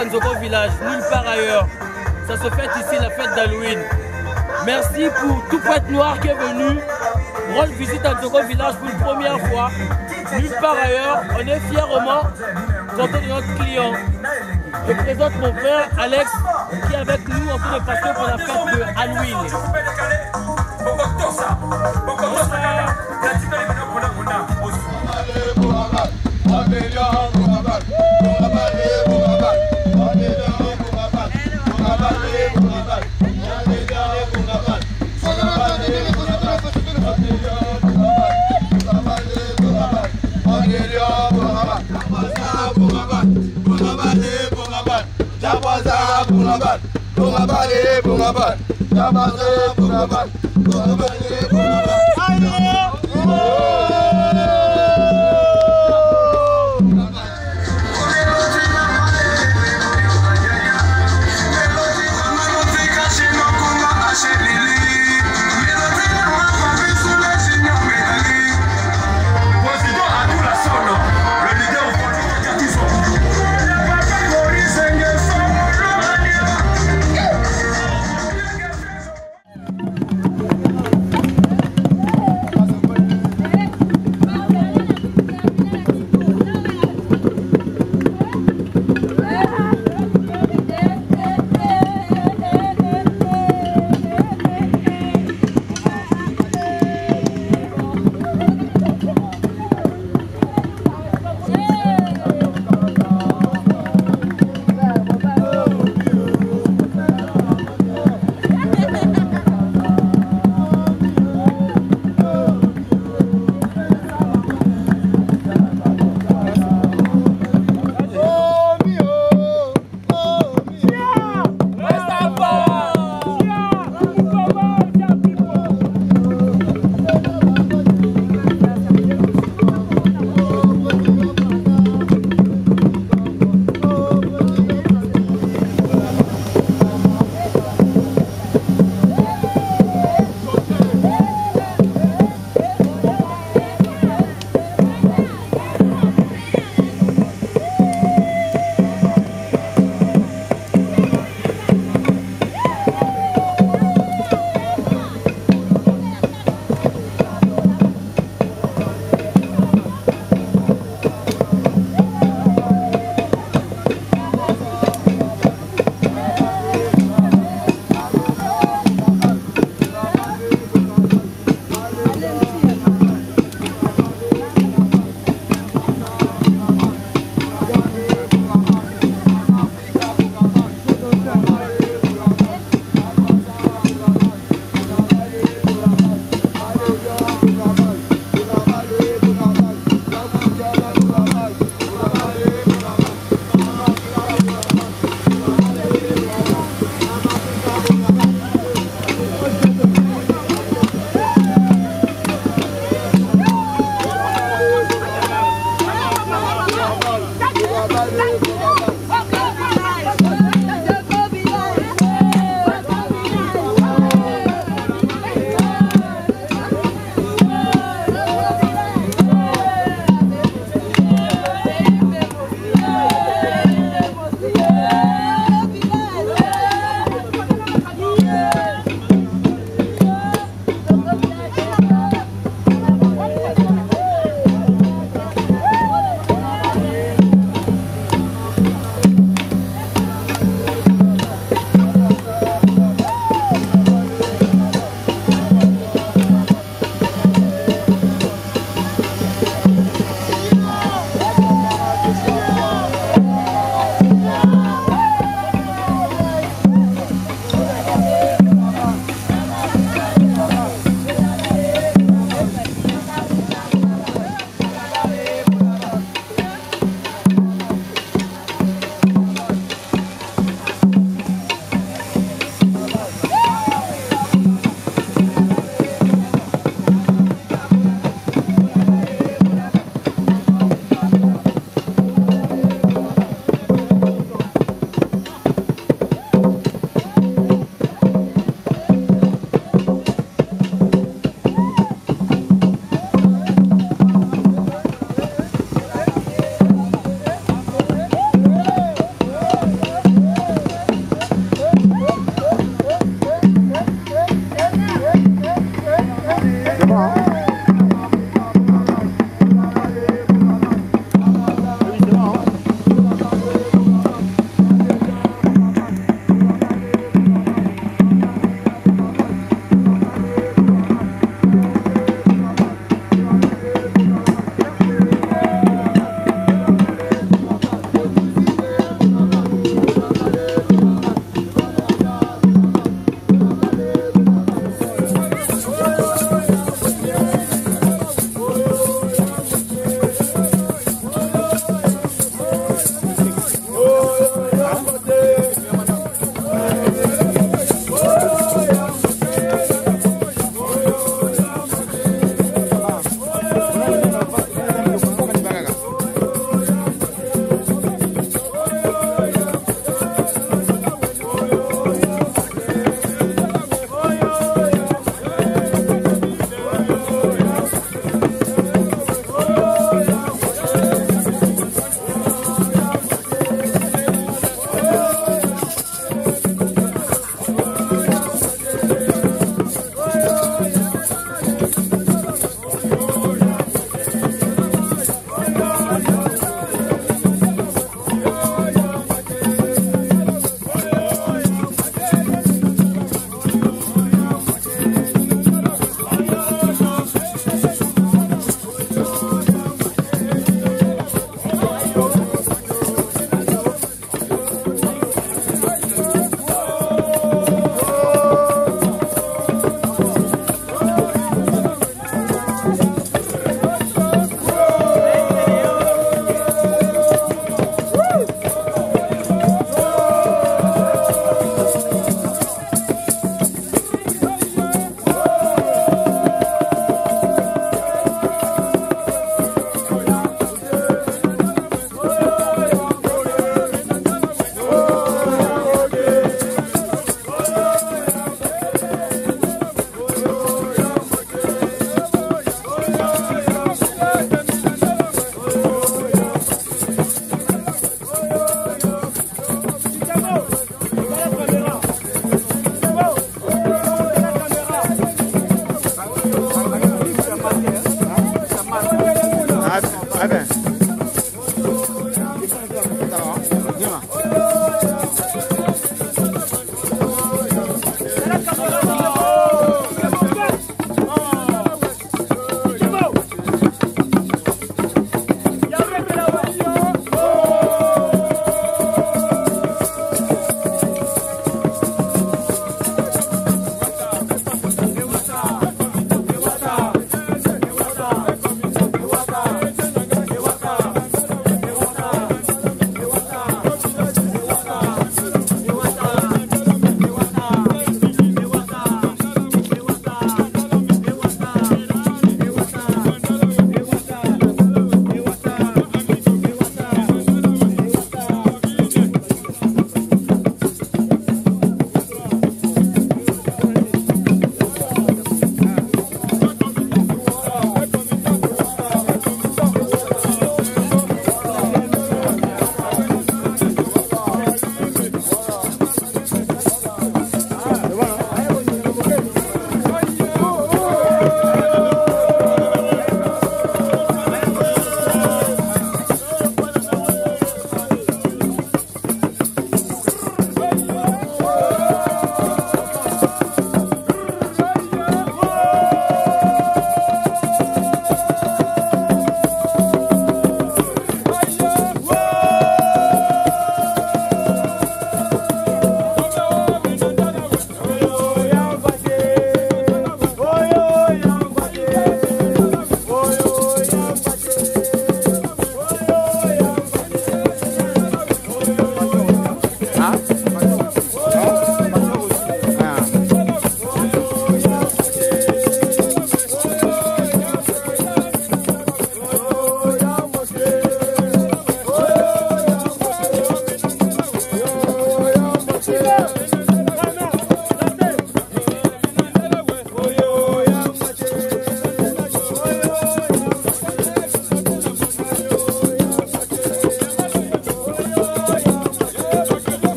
Nzoko Village, nulle part ailleurs. Ça se fête ici, la fête d'Halloween. Merci pour tout Poète Noir qui est venu rendre visite à Nzoko Village pour une première fois. Nulle part ailleurs, on est fièrement content de notre client. Je présente mon frère Alex qui est avec nous en train de passer pour la fête de Halloween.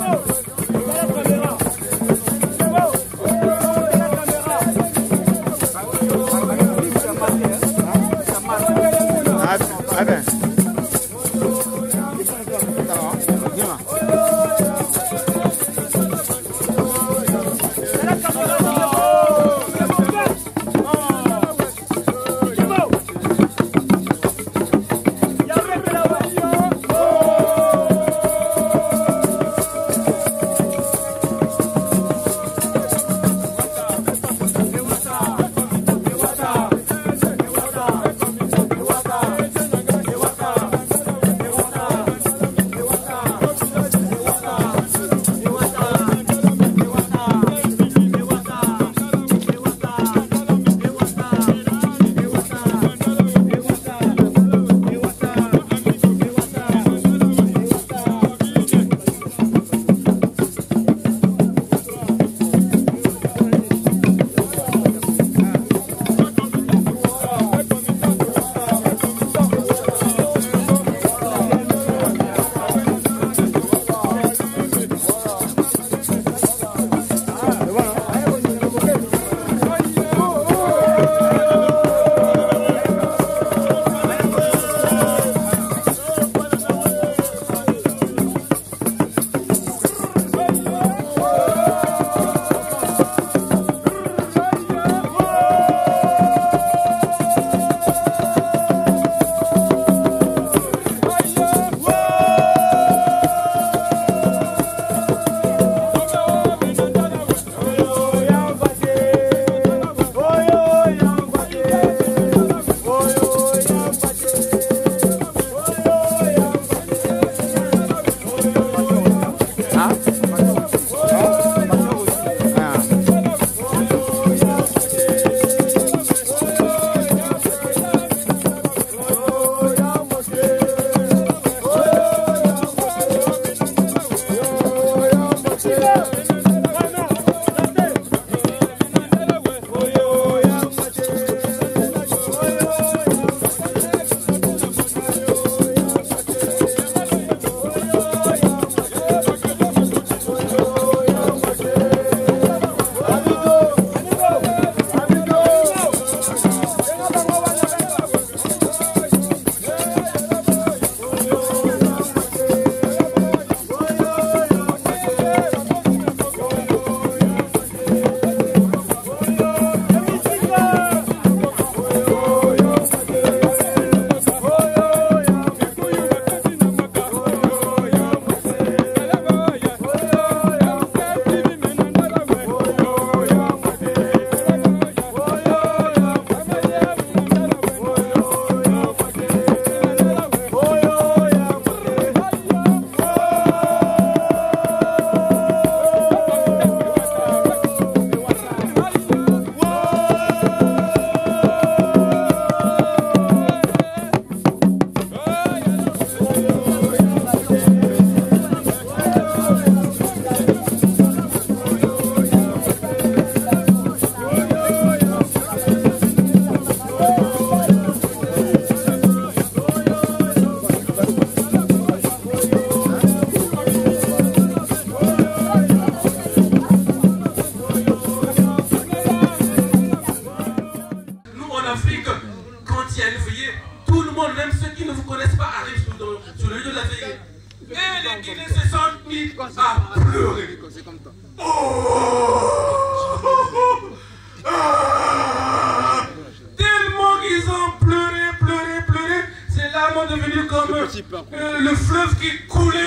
le fleuve qui coulait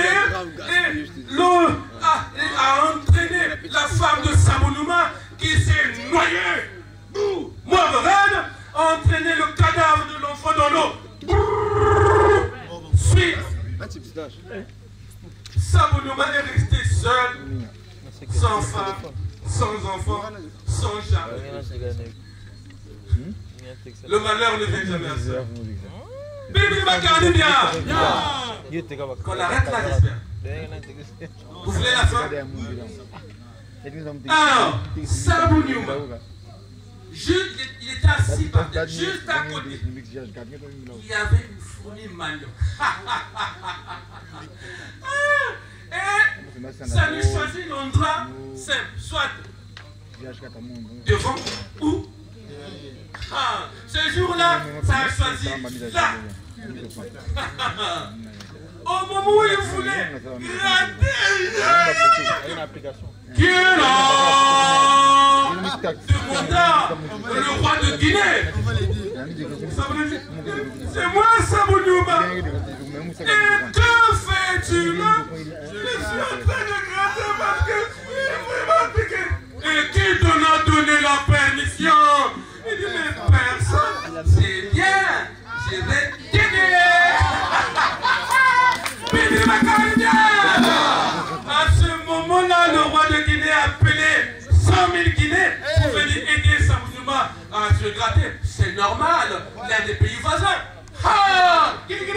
et l'eau a entraîné la femme de Sabounouma qui s'est noyée. Morgan a entraîné le cadavre de l'enfant dans l'eau. Suite, Sabounouma est resté seul, sans femme, sans enfant, sans jamais. Le malheur ne vient jamais à seul. Bibi Makani bien. Qu'on arrête là, j'espère. Vous voulez la fin? Alors, Sabounouma, il était assis par terre, juste à côté. Il y avait une fourmi manioc. Et ça nous choisit l'endroit simple, soit devant ou. Ce jour-là, ça a choisi là. Au moment où il voulait gratter, qui est là, demanda le roi de Guinée. C'est moi, Sabounouma. Et que fais-tu là? Je suis en train de gratter parce que il est vraiment piqué. Et qui t'en a donné la permission? Il dit, mais personne. C'est bien, je vais t'aider. À ce moment-là, le roi de Guinée a appelé 100 000 Guinéens pour venir aider Sabounouma à se gratter. C'est normal, l'un des pays voisins. Ah!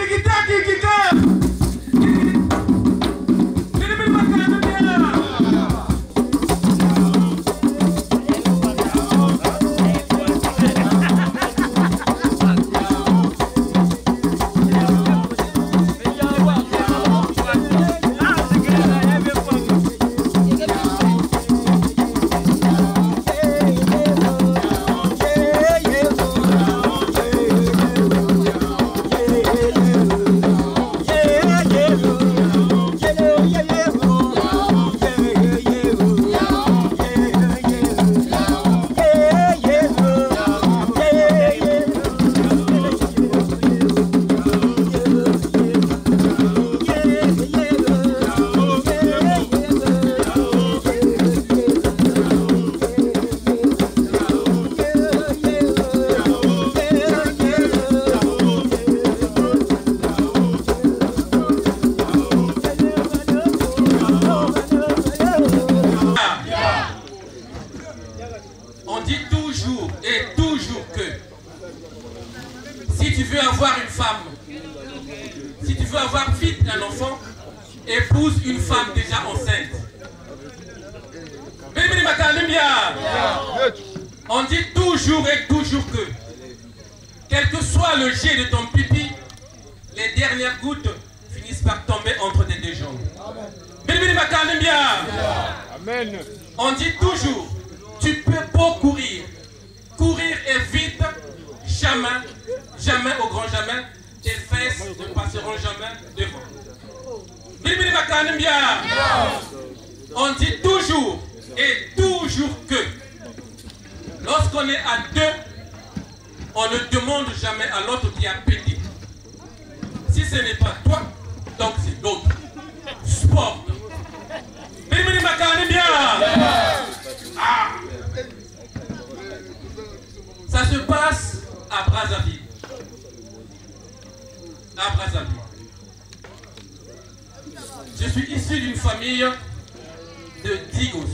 On dit toujours et toujours que, quel que soit le jet de ton pipi, les dernières gouttes finissent par tomber entre tes deux jambes. Amen. On dit toujours, tu peux beau courir, courir est vite, jamais, jamais au grand jamais, tes fesses ne passeront jamais devant. On dit toujours et toujours que, lorsqu'on est à deux, on ne demande jamais à l'autre qui a pété. Si ce n'est pas toi, donc c'est l'autre. Sport. Ah. Ça se passe à Brazzaville. À Brazzaville. Je suis issu d'une famille de 10 gosses.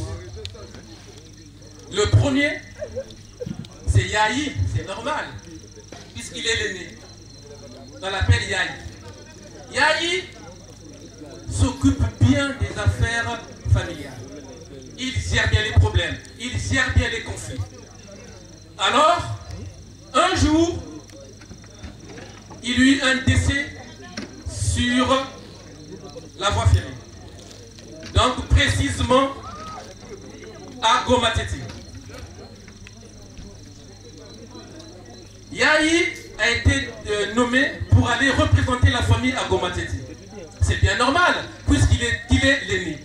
Le premier, c'est Yahi, c'est normal, puisqu'il est l'aîné. On l'appelle Yahi. Yahi s'occupe bien des affaires familiales. Il gère bien les problèmes, il gère bien les conflits. Alors, un jour, il eut un décès sur la voie ferrée. Donc, précisément, à Gomateti. Yahi a été nommé pour aller représenter la famille à Gomateti. C'est bien normal, puisqu'il est l'aîné.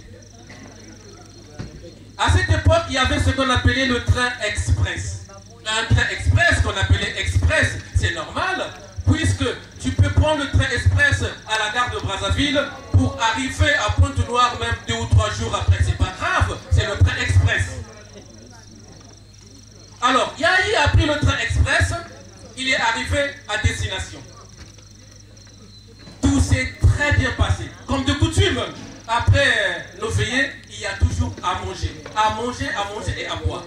À cette époque, il y avait ce qu'on appelait le train express. Un train express qu'on appelait express, c'est normal, puisque tu peux prendre le train express à la gare de Brazzaville pour arriver à Pointe-Noire même 2 ou 3 jours après. C'est pas grave, c'est le train express. Alors, Yahi a pris le train express, il est arrivé à destination. Tout s'est très bien passé. Comme de coutume, après nos veillées, il y a toujours à manger. À manger, à manger et à boire.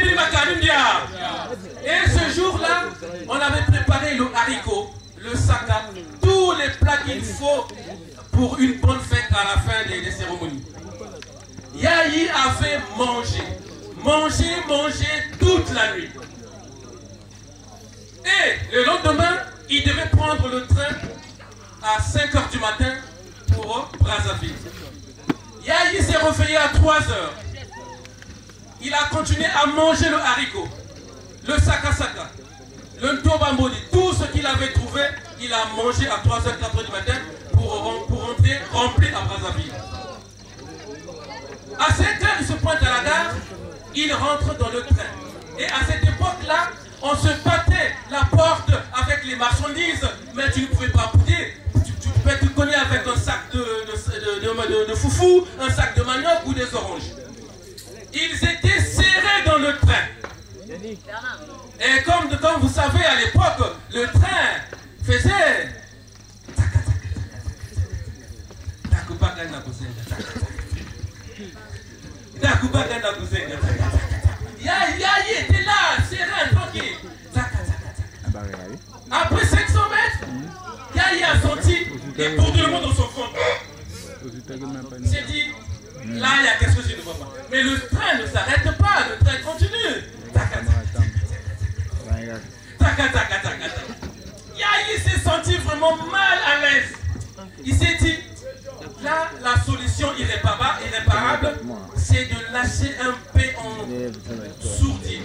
Et ce jour-là, on avait préparé le haricot, le saka, tous les plats qu'il faut pour une bonne fête à la fin des cérémonies. Yahi avait mangé. Mangé toute la nuit. Et le lendemain, il devait prendre le train à 5 h du matin pour Brazzaville. Yahi s'est réveillé à 3 heures. Il a continué à manger le haricot, le sakasaka, le ntobambodi, tout ce qu'il avait trouvé, il a mangé à 3h, 4h du matin pour rentrer rempli à Brazzaville. À 7h, il se pointe à la gare, il rentre dans le train. Et à cette époque-là, on se battait la porte avec les marchandises, mais tu ne pouvais pas bouder. Tu pouvais te cogner avec un sac de foufou, un sac de manioc ou des oranges. Ils étaient serrés dans le train. Et comme vous savez, à l'époque, le train faisait... Yahi était là, serein, tranquille. Après 500 mètres, Yahi a senti et pour tout le monde dans son fond. Il s'est dit, là il y a quelque chose que je ne vois pas. Mais le train ne s'arrête pas, le train continue. Yahi s'est senti vraiment mal à l'aise. Il s'est dit, là la solution irréparable, c'est de lâcher un peu en sourdine.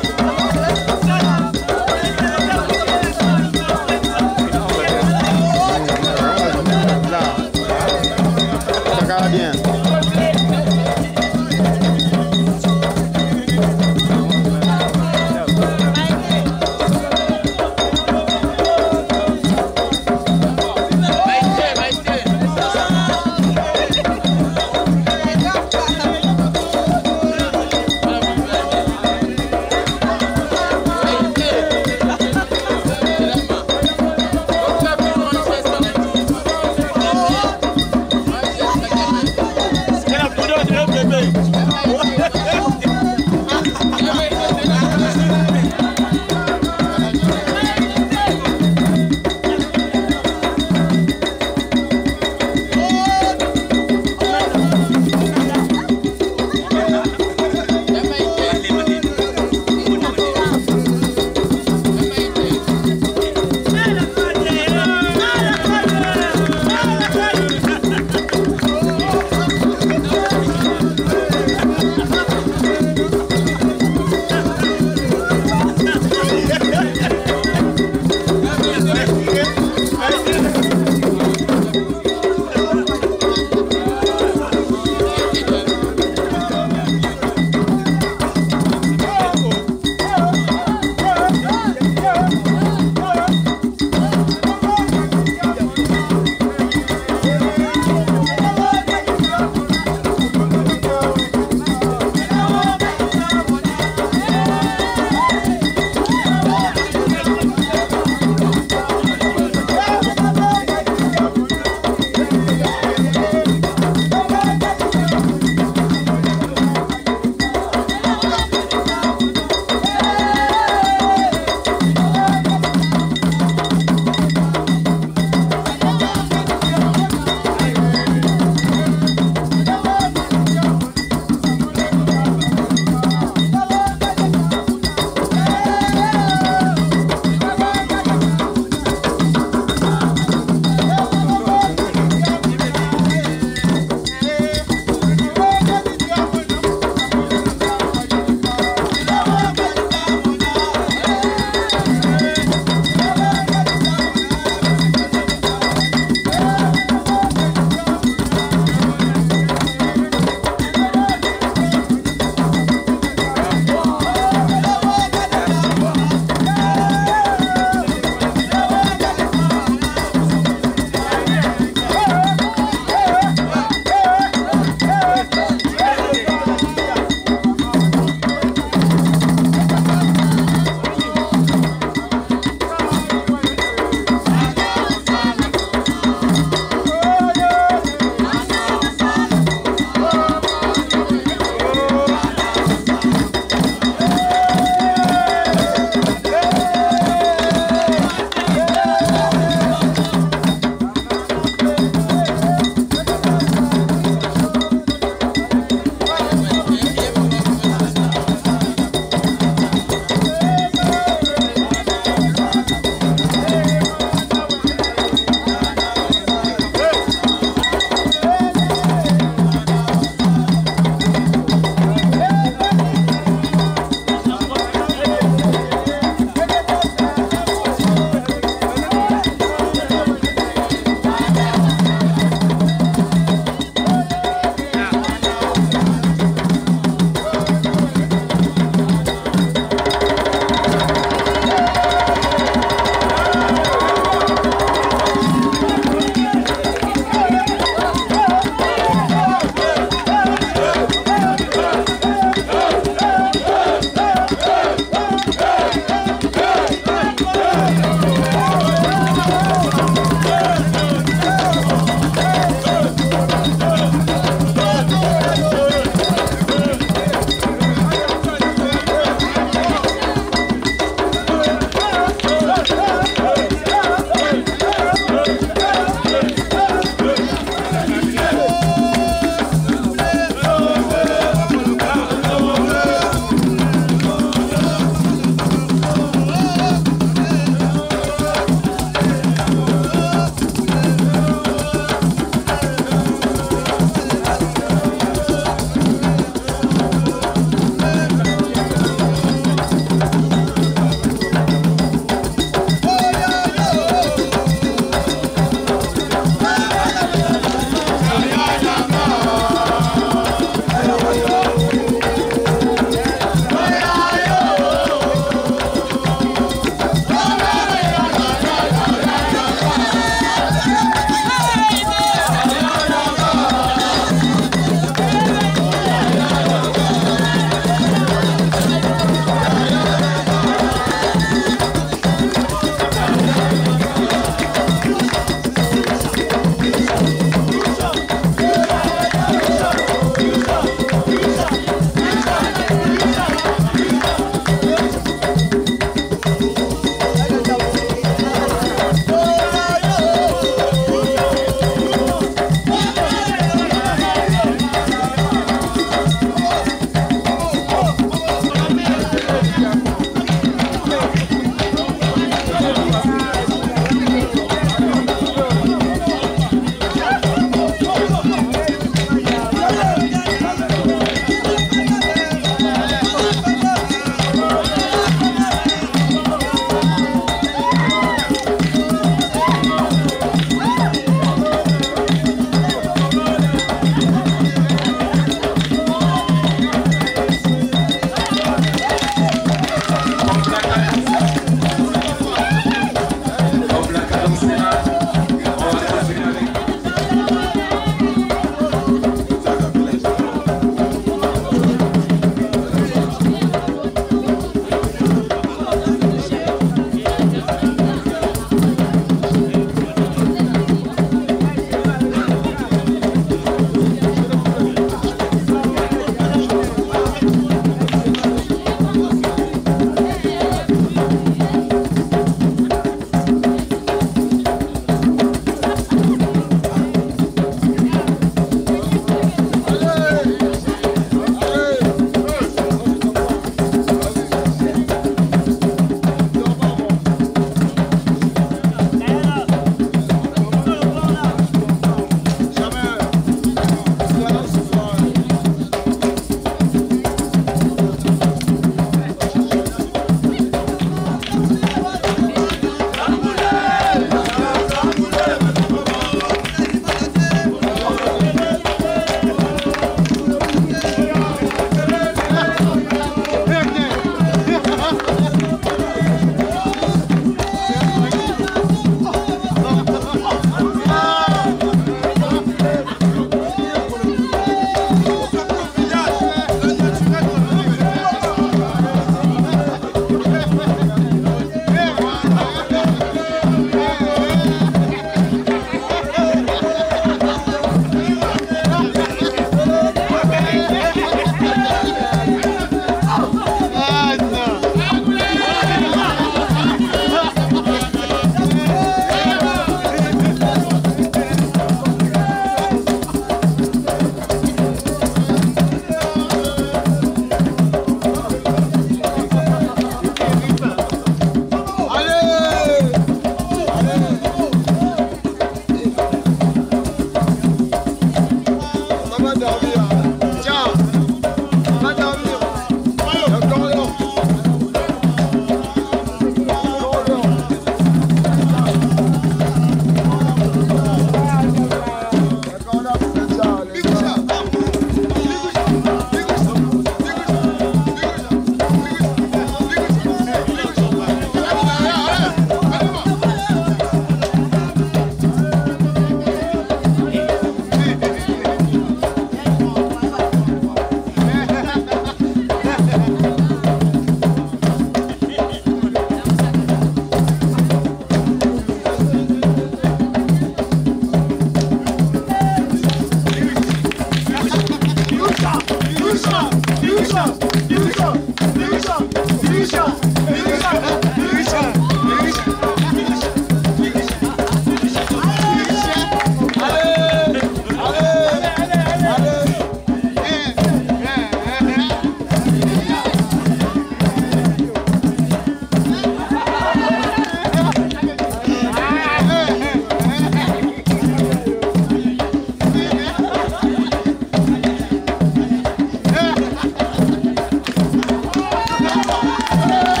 Yeah.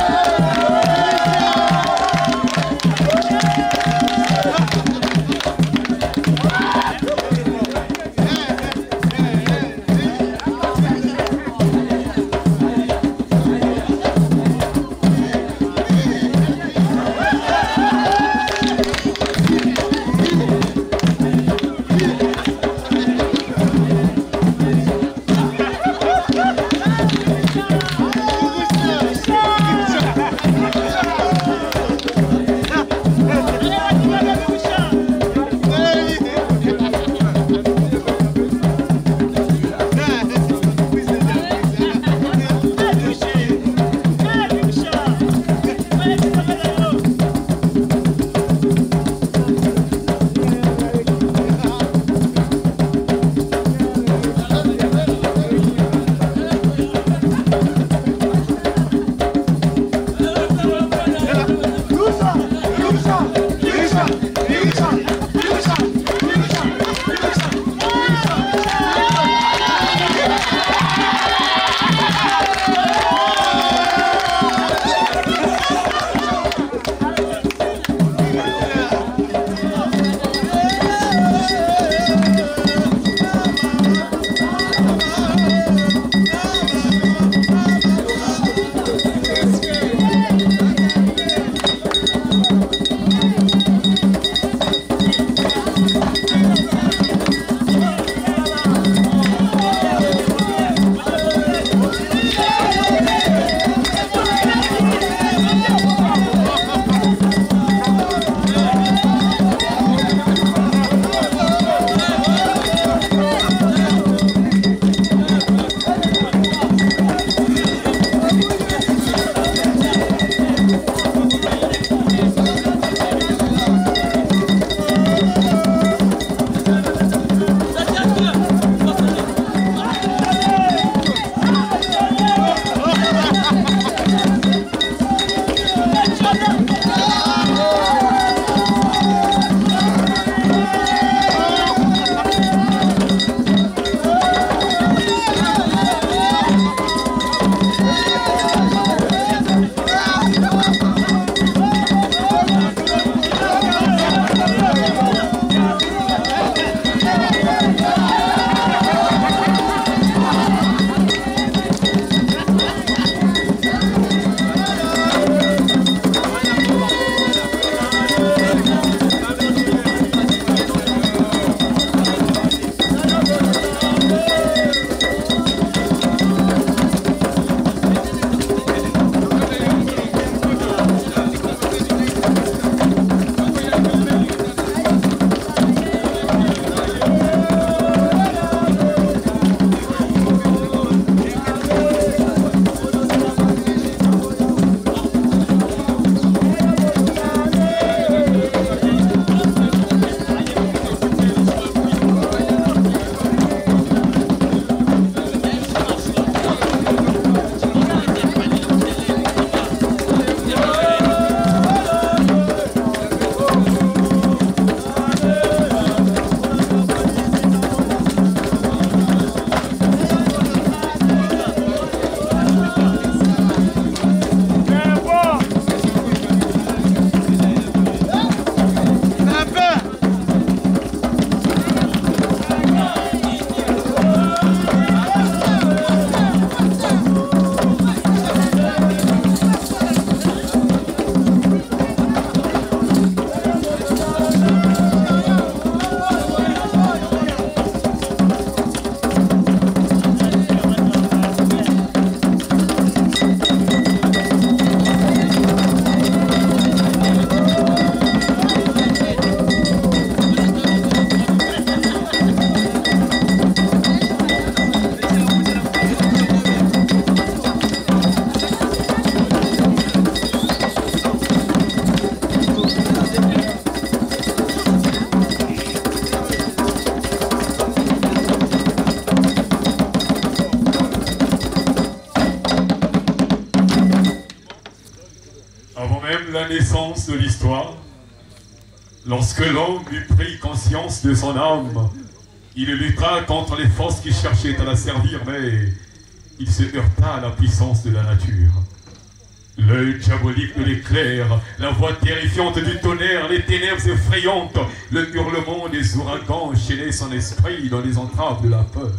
Avant même la naissance de l'histoire, lorsque l'homme eut pris conscience de son âme, il lutta contre les forces qui cherchaient à la servir, mais il se heurta à la puissance de la nature. L'œil diabolique de l'éclair, la voix terrifiante du tonnerre, les ténèbres effrayantes, le hurlement des ouragans enchaînaient son esprit dans les entraves de la peur.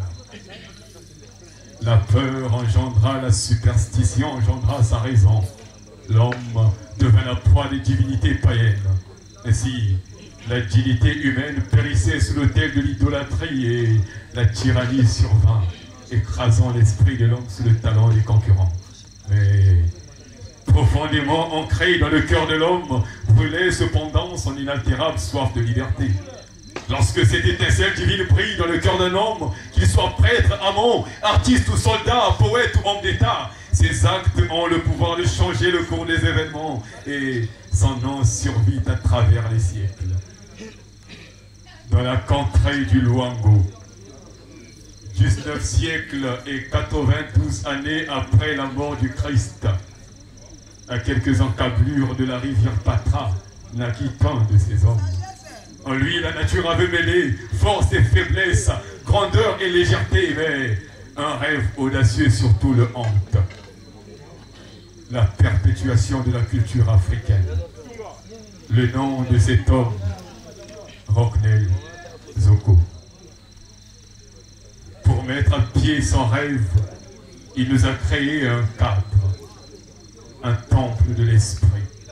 La peur engendra la superstition, engendra sa raison. L'homme devint la proie des divinités païennes. Ainsi, la dignité humaine périssait sous l'autel de l'idolâtrie et la tyrannie survint, écrasant l'esprit de l'homme sous le talon des concurrents. Mais profondément ancré dans le cœur de l'homme, brûlait cependant son inaltérable soif de liberté. Lorsque cette étincelle divine brille dans le cœur d'un homme, qu'il soit prêtre, amant, artiste ou soldat, poète ou homme d'État, ses actes ont le pouvoir de changer le cours des événements et son nom survit à travers les siècles. Dans la contrée du Luango, 19 siècles et 92 années après la mort du Christ, à quelques encablures de la rivière Patra, naquit un de ces hommes. En lui, la nature avait mêlé force et faiblesse, grandeur et légèreté, mais un rêve audacieux surtout le hante. La perpétuation de la culture africaine. Le nom de cet homme, Rocknell Zoko. Pour mettre à pied son rêve, il nous a créé un cadre, un temple de l'esprit.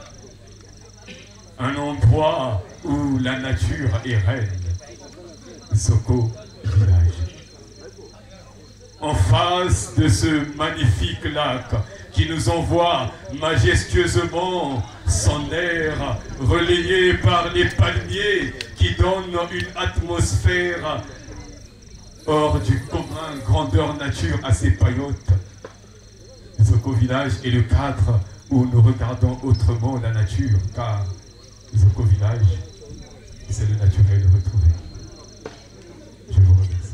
Un endroit où la nature est reine, Soko Village. En face de ce magnifique lac qui nous envoie majestueusement son air relayé par les palmiers qui donnent une atmosphère hors du commun, grandeur nature à ses paillotes. Soko Village est le cadre où nous regardons autrement la nature, car Soko Village, c'est le naturel retrouvé. Je vous remercie.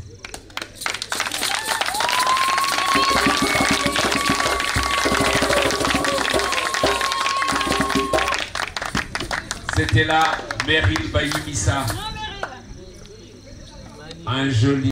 C'était là Meryl Bayimissa. Un joli